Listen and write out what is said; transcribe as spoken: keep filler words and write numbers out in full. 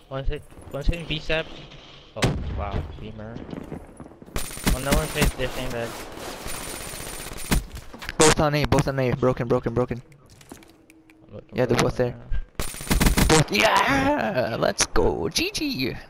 One's hit. One's hitting B step. Oh wow, beamer. Oh, no one's hit. They're saying that. Both on A, both on A. Broken, broken, broken. I'm looking Yeah, for they're both one there. now. Both. Yeah! Let's go. G G!